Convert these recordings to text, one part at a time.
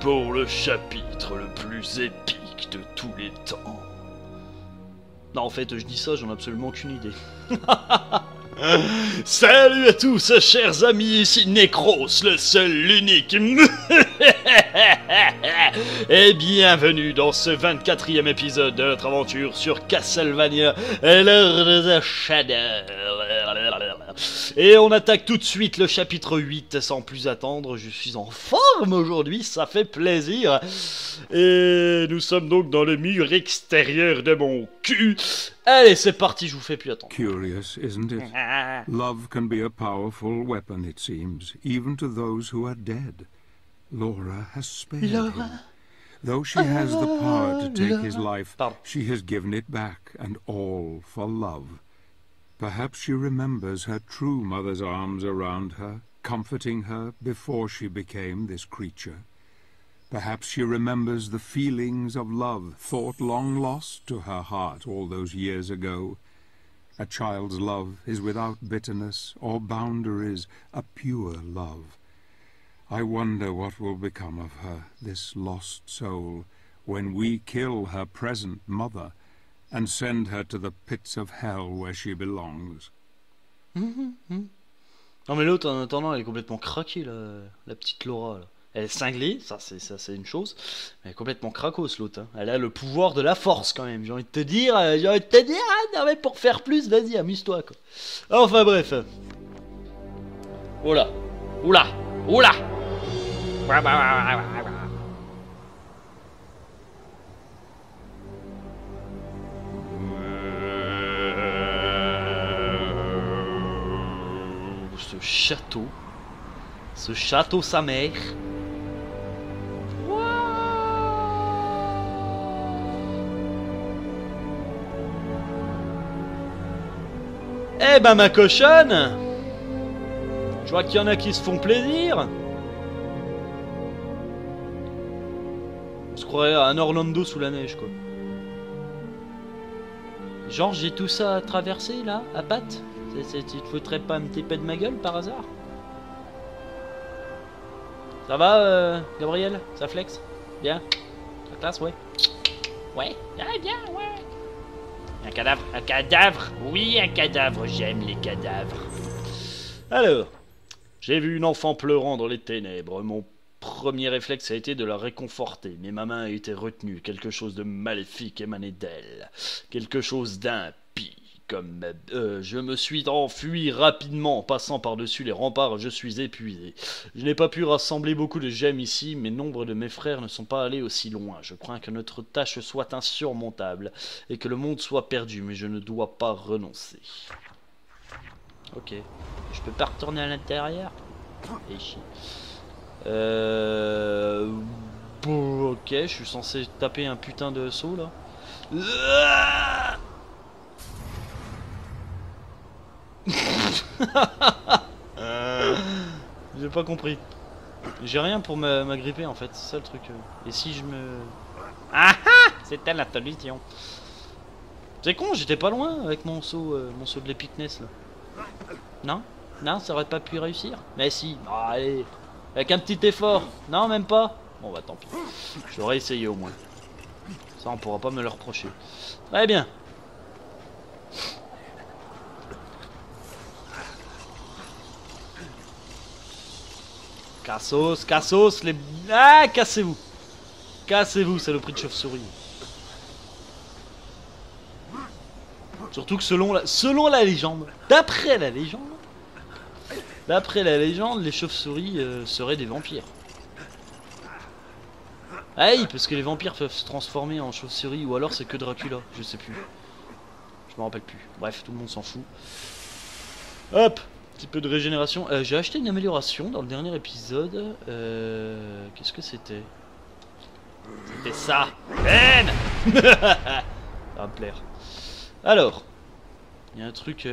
pour le chapitre le plus épique de tous les temps. Non, en fait, je dis ça, j'en ai absolument aucune idée. Salut à tous, chers amis, ici Necros, le seul, l'unique. Et bienvenue dans ce 24e épisode de notre aventure sur Castlevania, l'heure de the Shadow. Et on attaque tout de suite le chapitre 8 sans plus attendre. Je suis en forme aujourd'hui, ça fait plaisir. Et nous sommes donc dans le mur extérieur de mon cul. Allez, c'est parti, je vous fais plus attendre. Curious, isn't it? Love can be a powerful weapon, it seems, even to those who are dead. Laura has spared him. Though she has the power to take his life, she has given it back, and all for love. Perhaps she remembers her true mother's arms around her, comforting her before she became this creature. Perhaps she remembers the feelings of love, thought long lost to her heart all those years ago. A child's love is without bitterness or boundaries, a pure love. I wonder what will become of her, this lost soul, when we kill her present mother and send her to the pits of hell where she belongs. Non mais l'autre en attendant elle est complètement craquée la petite Laura là. Elle est cinglée, ça c'est une chose, mais elle est complètement cracos l'autre. Hein. Elle a le pouvoir de la force quand même, j'ai envie de te dire, ah, non mais pour faire plus, vas-y amuse-toi quoi. Enfin bref. Oula, oula, oula. Ce château sa mère. Eh ben ma cochonne, je vois qu'il y en a qui se font plaisir. On se croirait à un Orlando sous la neige quoi. Genre j'ai tout ça à traverser là, à pattes. Tu te foutrais pas un petit peu de ma gueule par hasard? Ça va Gabriel? Ça flex? Bien? La classe ouais? Ouais? Bien, ouais! Un cadavre, oui, un cadavre, j'aime les cadavres. Alors, j'ai vu une enfant pleurant dans les ténèbres. Mon premier réflexe a été de la réconforter, mais ma main a été retenue. Quelque chose de maléfique émanait d'elle. Quelque chose d'impie. Je me suis enfui rapidement, en passant par-dessus les remparts, je suis épuisé. Je n'ai pas pu rassembler beaucoup de gemmes ici, mais nombre de mes frères ne sont pas allés aussi loin. Je crains que notre tâche soit insurmontable, et que le monde soit perdu, mais je ne dois pas renoncer. Ok. Je peux pas retourner à l'intérieur? Et chier. Bon, ok, je suis censé taper un putain de saut, là. J'ai pas compris. J'ai rien pour m'agripper en fait, c'est ça le truc. Et si je me... Ah ah! C'était la solution. C'est con, j'étais pas loin avec mon saut de l'épicness là. Non? Non, ça aurait pas pu réussir? Mais si, bon, allez. Avec un petit effort. Non, même pas? Bon bah tant pis. J'aurais essayé au moins. Ça on pourra pas me le reprocher. Très bien. Cassos, les... Ah, cassez-vous. Cassez-vous, saloperie de chauve-souris. Surtout que selon la légende, d'après la légende, les chauves-souris seraient des vampires. Ah oui, parce que les vampires peuvent se transformer en chauve-souris, ou alors c'est que Dracula, je sais plus. Je me rappelle plus. Bref, tout le monde s'en fout. Hop! Petit peu de régénération. J'ai acheté une amélioration dans le dernier épisode. Qu'est-ce que c'était? C'était ça. Ben. Ça va me plaire. Alors, il y a un truc.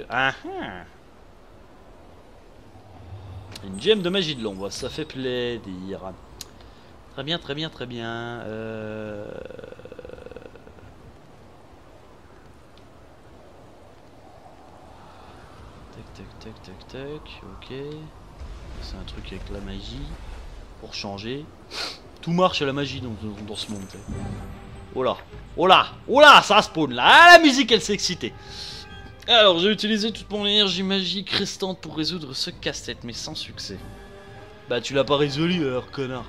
Une gemme de magie de l'ombre, ça fait plaisir. Très bien, très bien, très bien. Tac, ok. C'est un truc avec la magie pour changer. Tout marche à la magie dans ce monde. Oh là, oh là, oh là, ça spawn là. Ah, la musique elle s'est excitée. Alors j'ai utilisé toute mon énergie magique restante pour résoudre ce casse-tête, mais sans succès. Bah tu l'as pas résolu alors connard.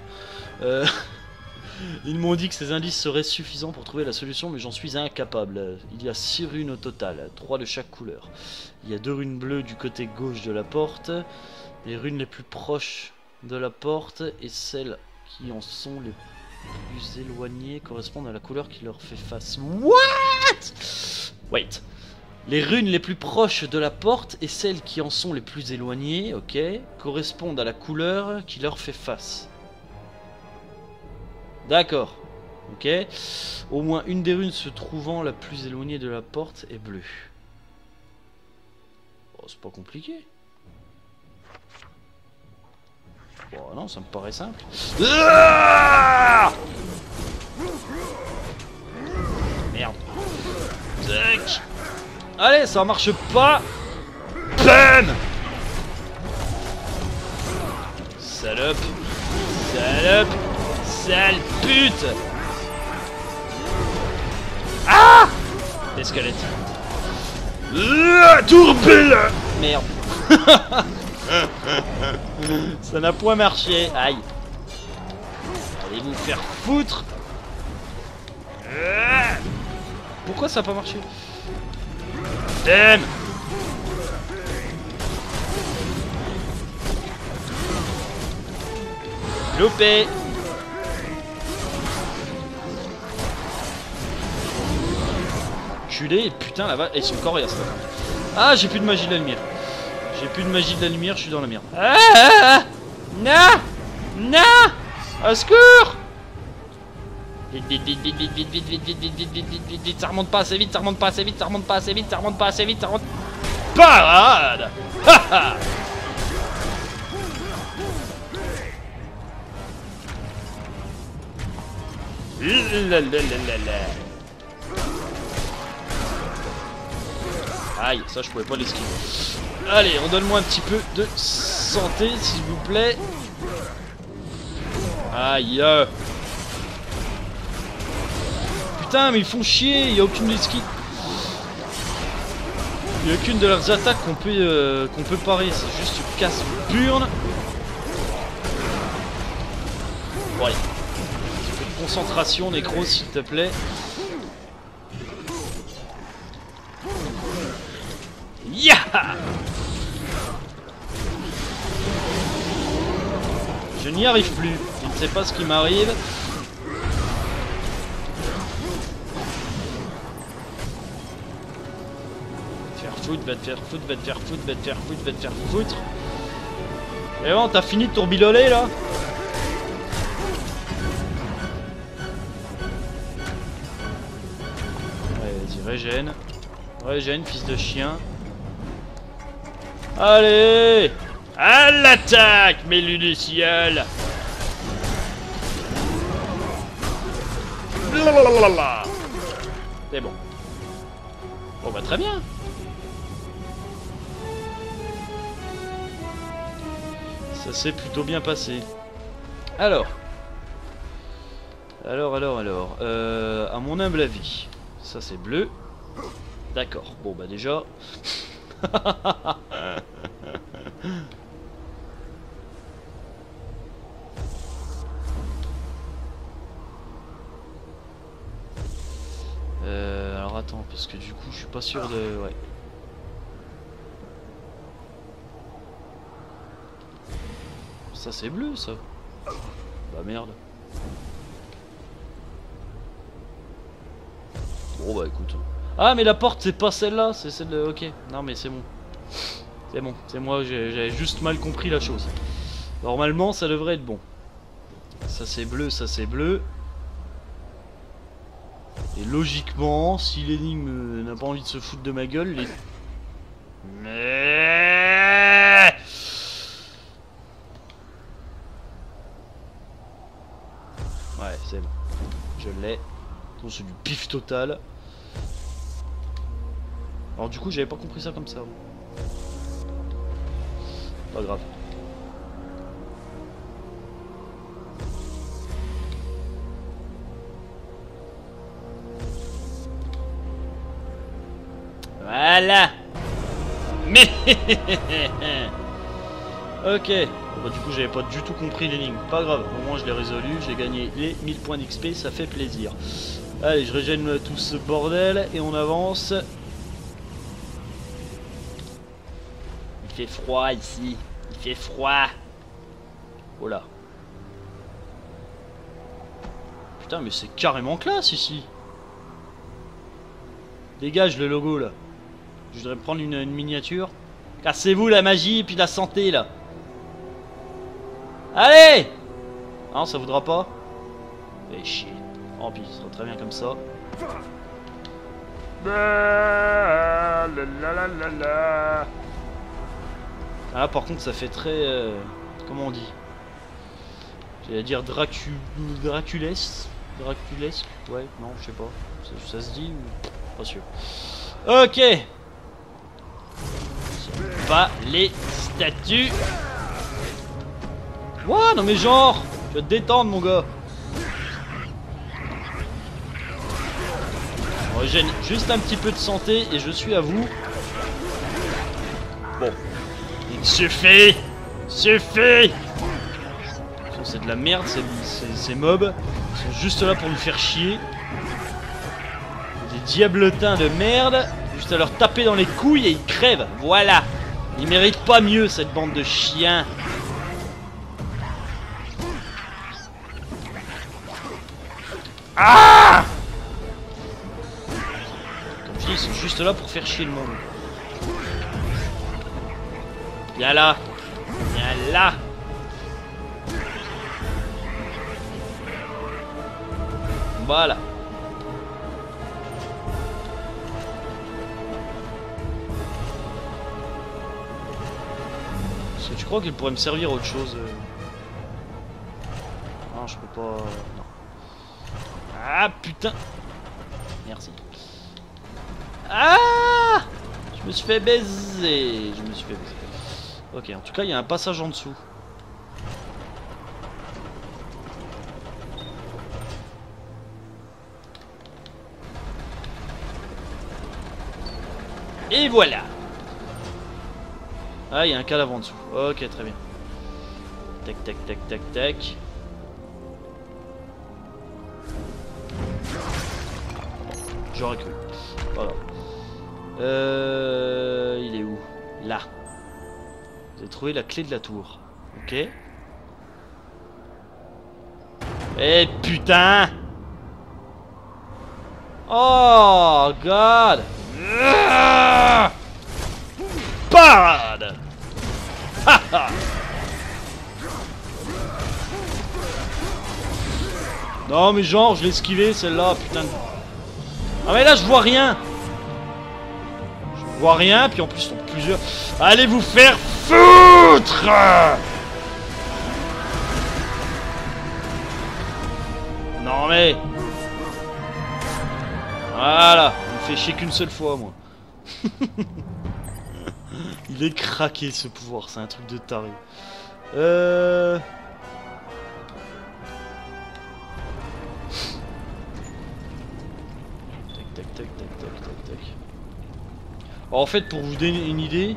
Ils m'ont dit que ces indices seraient suffisants pour trouver la solution, mais j'en suis incapable. Il y a 6 runes au total, 3 de chaque couleur. Il y a 2 runes bleues du côté gauche de la porte. Les runes les plus proches de la porte et celles qui en sont les plus éloignées correspondent à la couleur qui leur fait face. What? Wait. Les runes les plus proches de la porte et celles qui en sont les plus éloignées, ok, correspondent à la couleur qui leur fait face. D'accord. Ok. Au moins une des runes se trouvant la plus éloignée de la porte est bleue. Oh, c'est pas compliqué. Bon, non, ça me paraît simple. Ah, merde. Tac. Allez, ça marche pas. Bam. Salope. Salope. Sale pute. Ah, des squelettes. Tourbille. Merde. Ça n'a point marché. Aïe. Allez vous faire foutre. Pourquoi ça n'a pas marché? Damn. Loupé. Culé, putain la vache. Et son corps est à ça. Ah, j'ai plus de magie de la lumière. J'ai plus de magie de la lumière, je suis dans la merde. Ah, non. Non. Au secours. Vite, vite, vite, vite, vite, vite, vite, vite, vite, vite, vite, vite, vite, vite, vite, ça remonte pas assez vite, ça remonte pas assez vite, ça remonte pas assez vite, ça remonte pas assez vite, ça remonte. Parade. Haha. Aïe, ça je pouvais pas l'esquiver. Allez, redonne-moi un petit peu de santé, s'il vous plaît. Aïe. Putain, mais ils font chier, il n'y a aucune esquive. Il n'y a aucune de leurs attaques qu'on peut parer, c'est juste casse-burne. Bon allez. Un petit peu de concentration, Nécro, s'il te plaît. Yeah! Je n'y arrive plus, je ne sais pas ce qui m'arrive. Va te faire foutre, va te faire foutre, va te faire foutre, va te faire foutre. Et bon, t'as fini de tourbiloler là? Ouais, vas-y, régène. Régène, fils de chien. Allez! À l'attaque, mes lunacioles! C'est bon. Bon bah très bien. Ça s'est plutôt bien passé. Alors. À mon humble avis. Ça c'est bleu. D'accord. Bon bah déjà. Alors attends, parce que du coup je suis pas sûr de... Ouais. Ça c'est bleu ça. Bah merde. Bon bah écoute. Ah mais la porte c'est pas celle-là, c'est celle de... Ok, non mais c'est bon. C'est bon, c'est moi, j'avais juste mal compris la chose. Normalement ça devrait être bon. Ça c'est bleu, ça c'est bleu. Et logiquement, si l'énigme n'a pas envie de se foutre de ma gueule, les... Mais... Ouais, c'est bon. Je l'ai. C'est du pif total. Alors du coup, j'avais pas compris ça comme ça. Pas grave. Voilà. Mais ok. Bah, du coup j'avais pas du tout compris l'énigme. Pas grave, au moins je l'ai résolu. J'ai gagné les 1000 points d'XP, ça fait plaisir. Allez, je régène tout ce bordel et on avance. Il fait froid ici. Il fait froid. Oh là. Putain, mais c'est carrément classe ici. Dégage le logo là. Je voudrais prendre une miniature. Cassez-vous la magie et puis la santé là. Allez! Non, ça voudra pas. Fait chier. Oh, puis ça sera très bien comme ça. Ah, par contre, ça fait très. Comment on dit? J'allais dire Draculesque. Ouais, non, je sais pas. Ça se dit ou. Pas sûr. Ok! Pas les statues. Ouah, non mais genre, tu vas te détendre mon gars. On régène juste un petit peu de santé et je suis à vous. Bon. Il suffit. Suffit. C'est de la merde ces mobs. Ils sont juste là pour nous faire chier. Des diabletins de merde. Juste à leur taper dans les couilles et ils crèvent. Voilà. Ils méritent pas mieux cette bande de chiens. Ah! Comme je dis, ils sont juste là pour faire chier le monde. Viens là. Viens là. Voilà. Est-ce que tu crois qu'il pourrait me servir autre chose? Non, je peux pas... Non. Ah putain. Merci. Ah! Je me suis fait baiser. Je me suis fait baiser. Ok, en tout cas, il y a un passage en dessous. Et voilà. Ah, il y a un cadavre en dessous. Ok, très bien. Tac, tac, tac, tac, tac. J'aurais cru. Voilà. Il est où? Là. Vous avez trouvé la clé de la tour. Ok. Eh putain! Oh god! Parade! Haha! Non mais genre je l'ai esquivé celle-là, putain de... Ah mais là je vois rien! Je vois rien, puis en plus ils sont plusieurs... Allez vous faire foutre! Non mais... Voilà, il me fait chier qu'une seule fois moi. Il est craqué ce pouvoir, c'est un truc de taré. Tac tac tac tac tac tac tac. Alors, en fait, pour vous donner une idée,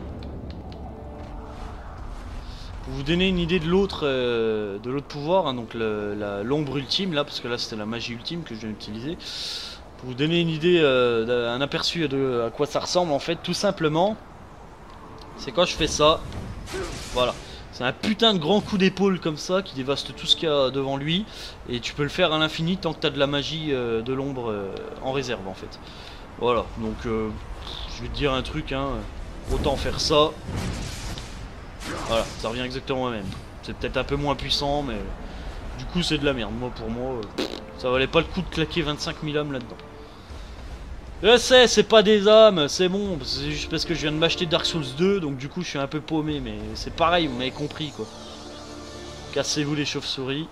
de l'autre pouvoir, hein, donc l'ombre ultime là, parce que là c'était la magie ultime que je viens d'utiliser. Pour vous donner une idée, un aperçu de à quoi ça ressemble en fait, tout simplement, c'est quand je fais ça, voilà. C'est un putain de grand coup d'épaule comme ça qui dévaste tout ce qu'il y a devant lui. Et tu peux le faire à l'infini tant que tu as de la magie de l'ombre en réserve en fait. Voilà, donc je vais te dire un truc, hein, autant faire ça. Voilà, ça revient exactement au même. C'est peut-être un peu moins puissant, mais du coup c'est de la merde. Moi pour moi, ça valait pas le coup de claquer 25 000 âmes là-dedans. Je sais, c'est pas des âmes, c'est bon, c'est juste parce que je viens de m'acheter Dark Souls 2, donc du coup je suis un peu paumé, mais c'est pareil, vous m'avez compris quoi. Cassez-vous les chauves-souris.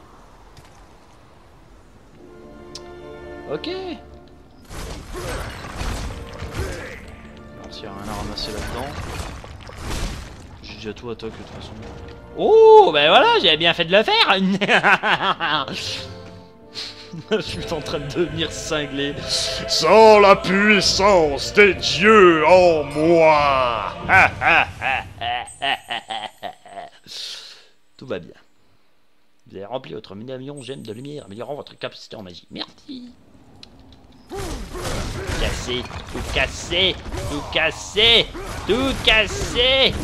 Ok. Non, s'il y a rien à ramasser là-dedans. J'ai déjà tout à toc de toute façon. Oh, ben voilà, j'avais bien fait de le faire. Je suis en train de devenir cinglé. Sans la puissance des dieux en moi. Tout va bien. Vous avez rempli votre médaillon gemme de lumière, améliorant votre capacité en magie. Merci. Casser, tout casser, tout casser, tout casser.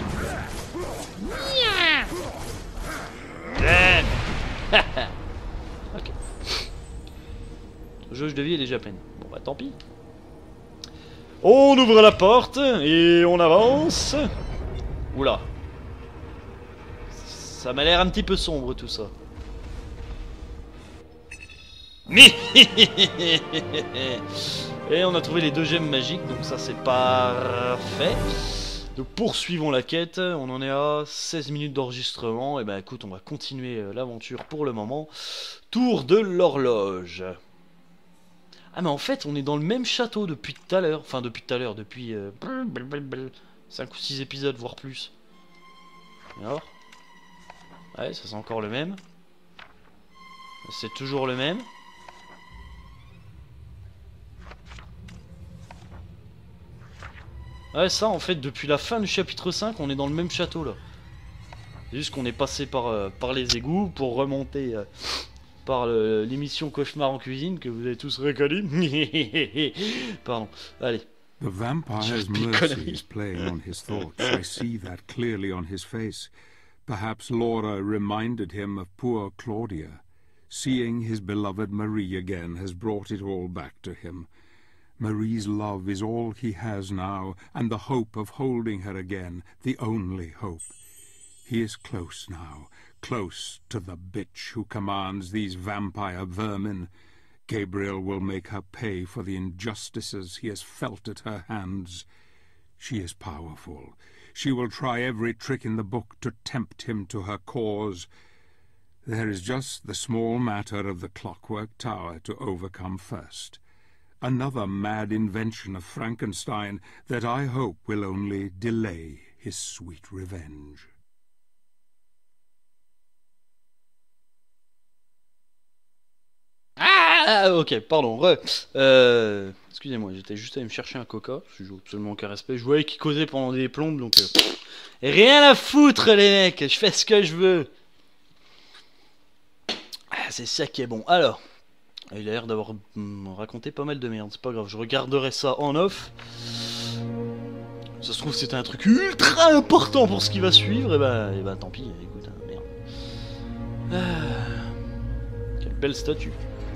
Ok. Le jauge de vie est déjà pleine. Bon bah tant pis. On ouvre la porte et on avance. Oula. Ça m'a l'air un petit peu sombre tout ça. Et on a trouvé les 2 gemmes magiques, donc ça c'est parfait. Donc poursuivons la quête, on en est à 16 minutes d'enregistrement. Et ben écoute, on va continuer l'aventure pour le moment. Tour de l'horloge. Ah mais en fait on est dans le même château depuis tout à l'heure. Enfin depuis tout à l'heure, depuis 5 ou 6 épisodes voire plus. Alors ouais, ça c'est encore le même. C'est toujours le même. Ouais, ça en fait, depuis la fin du chapitre 5, on est dans le même château là. C'est juste qu'on est passé par les égouts pour remonter par l'émission Cauchemar en cuisine que vous avez tous recalé. Pardon, allez. The vampire's mercy is playing on his thoughts. I see that clearly on his face. Perhaps Laura reminded him of poor Claudia. Seeing his beloved Marie again has brought it all back to him. Marie's love is all he has now, and the hope of holding her again, the only hope. He is close now, close to the bitch who commands these vampire vermin. Gabriel will make her pay for the injustices he has felt at her hands. She is powerful. She will try every trick in the book to tempt him to her cause. There is just the small matter of the Clockwork Tower to overcome first. Another mad invention of Frankenstein that I hope will only delay his sweet revenge. Ah, ok, pardon, excusez-moi, j'étais juste allé me chercher un coca, je joue absolument aucun respect, je voyais qu'il causait pendant des plombes, donc... rien à foutre, les mecs, je fais ce que je veux. Ah, c'est ça qui est bon, alors... Il a l'air d'avoir raconté pas mal de merde, c'est pas grave, je regarderai ça en off. Ça se trouve c'était un truc ultra important pour ce qui va suivre, et bah tant pis, écoute, merde. Quelle belle statue.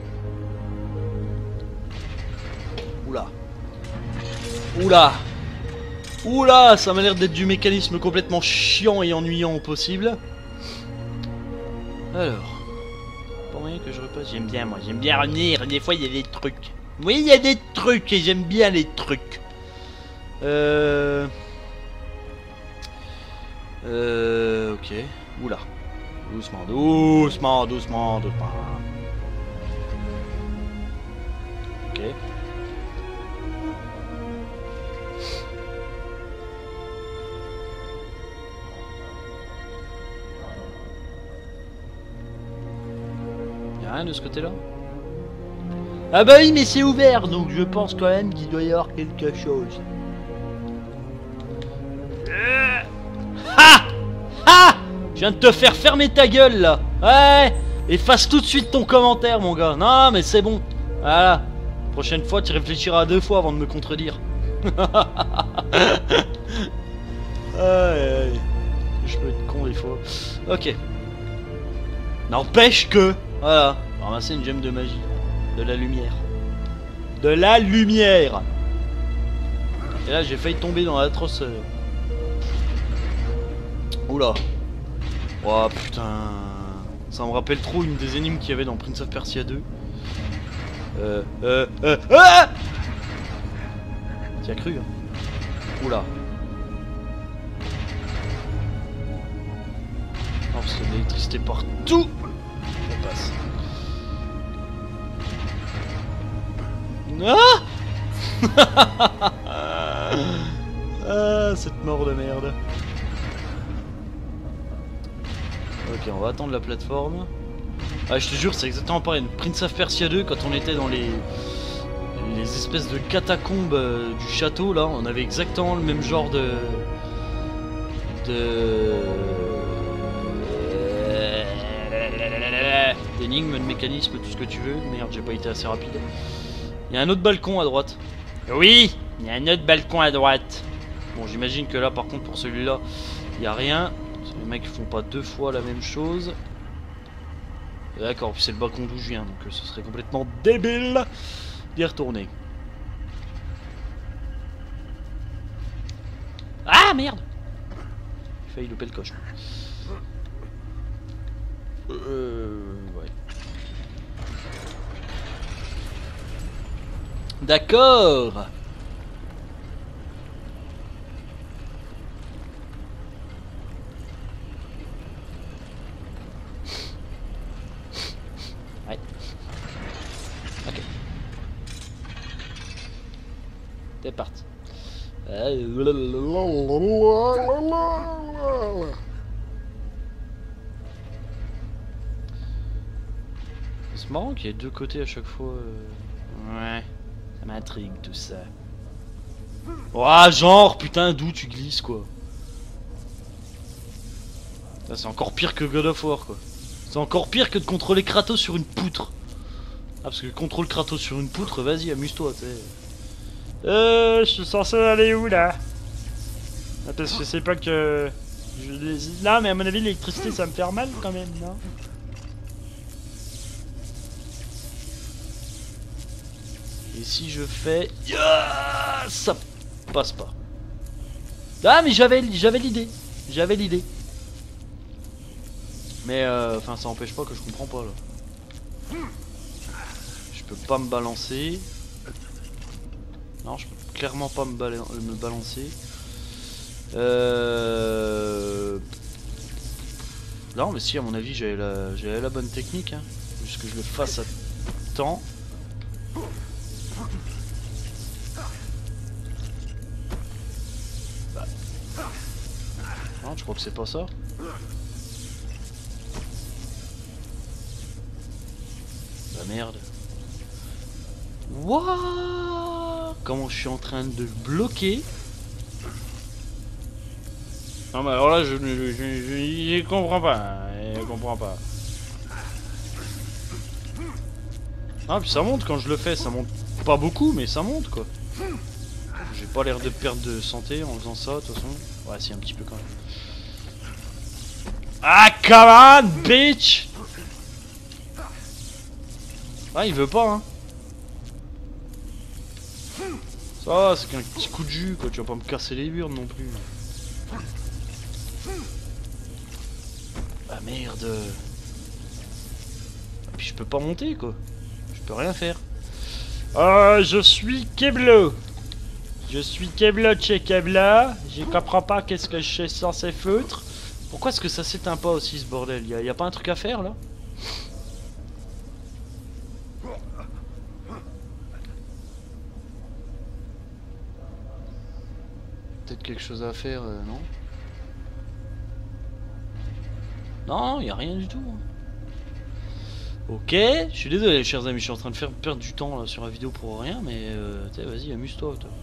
Oula. Oula. Oula, ça m'a l'air d'être du mécanisme complètement chiant et ennuyant au possible. Alors... que je repasse, j'aime bien moi, j'aime bien revenir, des fois il y a des trucs. Oui, il y a des trucs et j'aime bien les trucs. Ok. Oula. Doucement, doucement, doucement, doucement. Ok. Rien de ce côté-là? Ah bah oui, mais c'est ouvert, donc je pense quand même qu'il doit y avoir quelque chose. Ha! Ha! Je viens de te faire fermer ta gueule là. Ouais! Efface tout de suite ton commentaire, mon gars. Non, mais c'est bon. Voilà. Prochaine fois, tu réfléchiras 2 fois avant de me contredire. Aïe. Je peux être con des fois. Ok. N'empêche que... Voilà, ramasser une gemme de magie. De la lumière. De la lumière. Et là j'ai failli tomber dans l'atroce... Oula. Oh putain. Ça me rappelle trop une des énigmes qu'il y avait dans Prince of Persia 2. Ah! Tu as cru hein. Oula. Oh parce qu'il y a de l'électricité partout. Ça passe. Ah! Ah, cette mort de merde. Ok, on va attendre la plateforme. Ah, je te jure, c'est exactement pareil. Prince of Persia 2, quand on était dans les espèces de catacombes du château, là, on avait exactement le même genre d'énigmes, de mécanismes, tout ce que tu veux. Merde, j'ai pas été assez rapide. Il y a un autre balcon à droite. Oui, il y a un autre balcon à droite. Bon, j'imagine que là, par contre, pour celui-là, il n'y a rien. Les mecs font pas deux fois la même chose. D'accord, puis c'est le balcon d'où je viens, donc ce serait complètement débile d'y retourner. Ah merde! J'ai failli louper le coche. Ouais. D'accord! Ouais. Ok. T'es parti. C'est marrant qu'il y ait deux côtés à chaque fois. Ouais. Ça m'intrigue tout ça. Ouah, genre, putain, d'où tu glisses quoi. C'est encore pire que God of War quoi. C'est encore pire que de contrôler Kratos sur une poutre. Ah, parce que contrôle Kratos sur une poutre, vas-y, amuse-toi, tu sais. Je suis censé aller où là? Ah, parce que c'est pas que. Là, mais à mon avis, l'électricité ça va me faire mal quand même, non? Et si je fais. Yeah, ça passe pas. Ah, mais j'avais l'idée. J'avais l'idée. Mais enfin, ça empêche pas que je comprends pas là. Je peux pas me balancer. Non, je peux clairement pas me balancer. Non, mais si, à mon avis, j'avais la bonne technique. Hein. Juste que je le fasse à temps. Non, je crois que c'est pas ça. La merde. Wouah! Comment je suis en train de bloquer. Non mais alors là je comprends pas. Je comprends pas. Ah puis ça monte quand je le fais, ça monte pas beaucoup mais ça monte quoi. J'ai pas l'air de perdre de santé en faisant ça de toute façon. Ouais si un petit peu quand même. Ah come on bitch! Ah il veut pas hein. Ça c'est qu'un petit coup de jus quoi, tu vas pas me casser les burnes non plus. Ah merde. Et puis je peux pas monter quoi. Je peux rien faire. Je suis Keblo. Je suis Keblo chez Kebla. Je comprends pas qu'est-ce que je suis censé foutre. Pourquoi est-ce que ça s'éteint pas aussi ce bordel? Y a pas un truc à faire là? Peut-être quelque chose à faire, non? Non, y a rien du tout. Ok, je suis désolé chers amis, je suis en train de faire perdre du temps là, sur la vidéo pour rien, mais vas-y amuse-toi toi.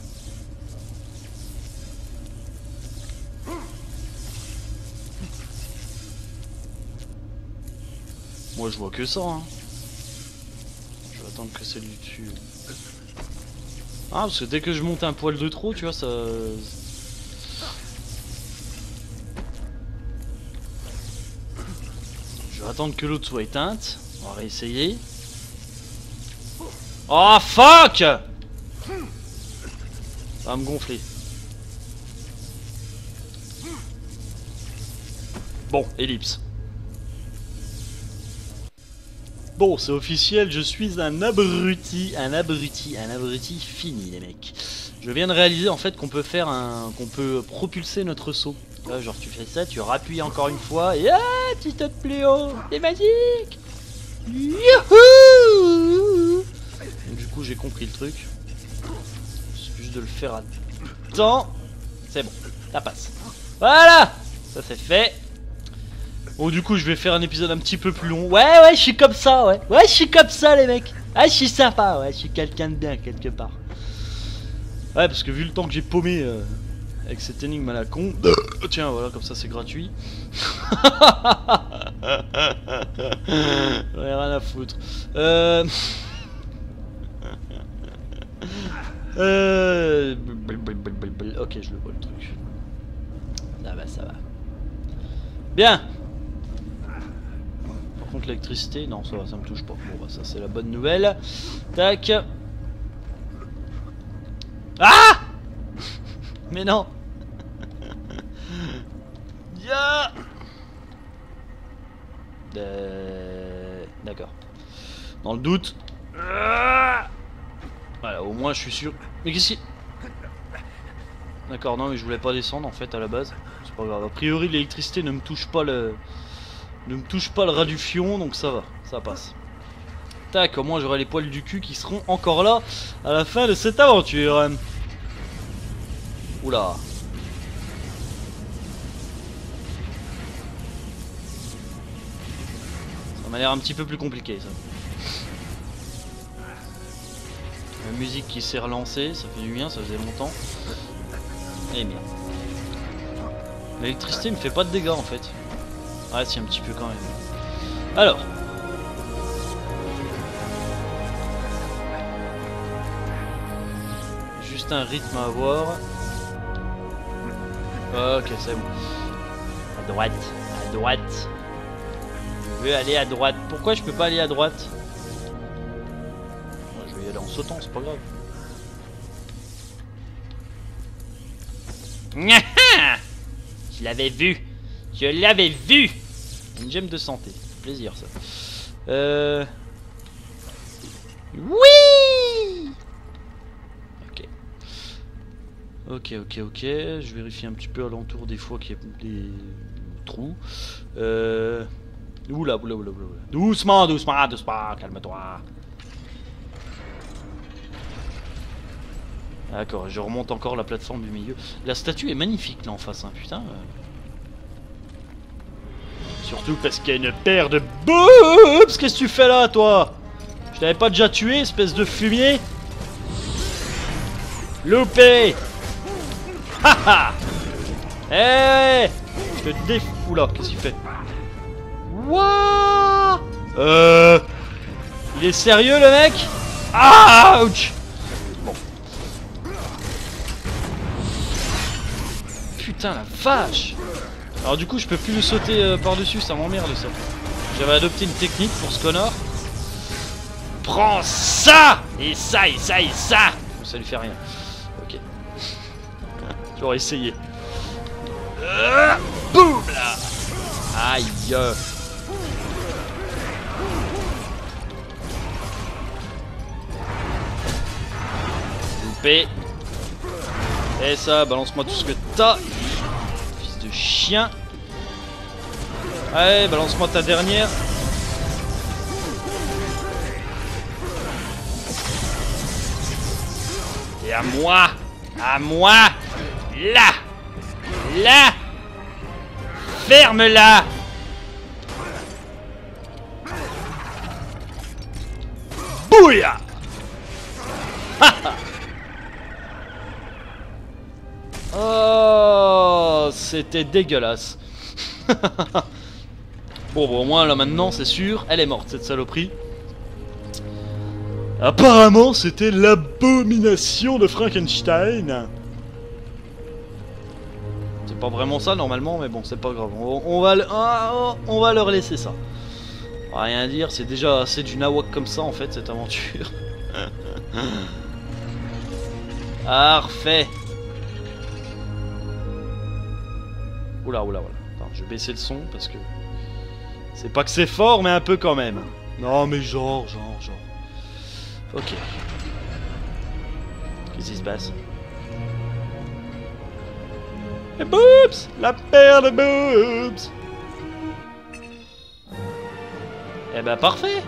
Moi je vois que ça hein. Je vais attendre que celle du dessus. Ah parce que dès que je monte un poil de trop tu vois ça... Je vais attendre que l'autre soit éteinte. On va réessayer. Oh fuck! Ça va me gonfler. Bon, ellipse. Bon, c'est officiel, je suis un abruti fini les mecs. Je viens de réaliser en fait qu'on peut faire qu'on peut propulser notre saut. Là, genre tu fais ça, tu rappuies encore une fois et tu sautes plus haut, c'est magique. Youhou! Donc, du coup j'ai compris le truc. C'est juste de le faire à temps. C'est bon, ça passe. Voilà, ça c'est fait. Bon, du coup, je vais faire un épisode un petit peu plus long. Ouais, je suis comme ça, ouais. Ouais, je suis comme ça, les mecs. Ah, je suis sympa, ouais. Je suis quelqu'un de bien, quelque part. Ouais, parce que vu le temps que j'ai paumé avec cette énigme à la con. Tiens, voilà, comme ça, c'est gratuit. J'en ai rien à foutre. Ok, je le vois le truc. Ça va. Bien. Par contre, l'électricité, non, ça va, ça me touche pas. Bon, bah, ça, c'est la bonne nouvelle. Tac. Ah! Mais non. Ya. D'accord. Dans le doute. Voilà, au moins je suis sûr. Mais qu'est-ce qui... D'accord, non mais je voulais pas descendre en fait à la base. C'est pas grave. A priori l'électricité ne me touche pas le... Ne me touche pas le ras du fion, donc ça va, ça passe. Tac, au moins j'aurai les poils du cul qui seront encore là à la fin de cette aventure. Oula. Ça m'a l'air un petit peu plus compliqué ça. La musique qui s'est relancée, ça fait du bien, ça faisait longtemps. Et merde. L'électricité me fait pas de dégâts en fait. Ouais, si, un petit peu quand même. Alors. Juste un rythme à avoir. Ok, c'est bon. À droite, à droite. Je veux aller à droite. Pourquoi je peux pas aller à droite? Je vais y aller en sautant, c'est pas grave. Je l'avais vu. Je l'avais vu. Une gemme de santé. Plaisir ça. Oui. Ok. Ok. Je vérifie un petit peu alentour des fois qu'il y a des trous. Oula. Doucement. Calme-toi. D'accord, je remonte encore la plateforme du milieu. La statue est magnifique là en face, hein, putain. Surtout parce qu'il y a une paire de boobs. Qu'est-ce que tu fais là, toi? Je t'avais pas déjà tué, espèce de fumier? Loupé. Haha. Eh, je te déf... Oula, qu'est-ce qu'il fait? Wouah. Il est sérieux le mec? Ouch. Bon. Putain la vache. Alors du coup je peux plus le sauter par-dessus, ça m'emmerde ça. J'avais adopté une technique pour ce connard. Prends ça. Et ça. Ça lui fait rien. Ok. J'aurais essayé. Boum là. Aïe. Loupé. Et ça, balance-moi tout ce que t'as. Fils de chien. Allez, balance-moi ta dernière. Et à moi. Là. Ferme-la. Bouya. Oh, c'était dégueulasse. Bon, au moins là maintenant c'est sûr, elle est morte cette saloperie. Apparemment c'était l'abomination de Frankenstein. C'est pas vraiment ça normalement, mais bon c'est pas grave. On va leur laisser ça. On va rien dire, c'est déjà assez du nawak comme ça en fait cette aventure. Parfait. Oula. Attends, je vais baisser le son parce que... C'est pas que c'est fort, mais un peu quand même. Non, mais genre. Ok. Qu'est-ce qui se passe? Les boobs! La paire de boobs! Eh ben, parfait!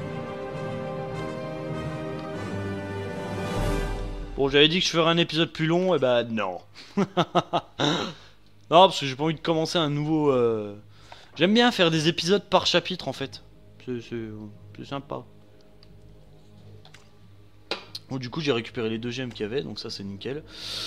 Bon, j'avais dit que je ferais un épisode plus long, et ben non. Non, parce que j'ai pas envie de commencer un nouveau J'aime bien faire des épisodes par chapitre en fait. C'est sympa. Bon, du coup j'ai récupéré les 2 gemmes qu'il y avait, donc ça c'est nickel.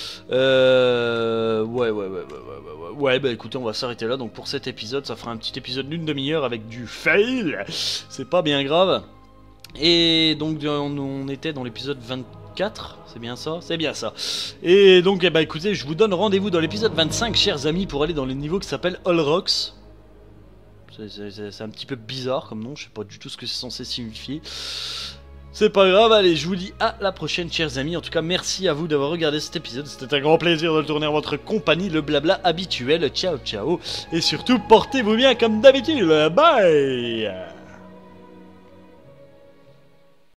Ouais, bah écoutez, on va s'arrêter là. Donc pour cet épisode, ça fera un petit épisode d'une demi-heure avec du fail. C'est pas bien grave. Et donc on était dans l'épisode 24, c'est bien ça? C'est bien ça. Et donc bah écoutez, je vous donne rendez-vous dans l'épisode 25, chers amis, pour aller dans le niveau qui s'appelle All Rocks. C'est un petit peu bizarre comme nom, je sais pas du tout ce que c'est censé signifier. C'est pas grave, allez, je vous dis à la prochaine, chers amis. En tout cas, merci à vous d'avoir regardé cet épisode. C'était un grand plaisir de le tourner en votre compagnie, le blabla habituel. Ciao, ciao. Et surtout, portez-vous bien comme d'habitude. Bye.